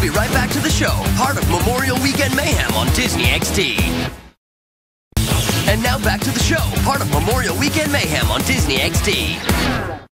be right back to the show, part of Memorial Weekend Mayhem on Disney XD. And now back to the show, part of Memorial Weekend Mayhem on Disney XD.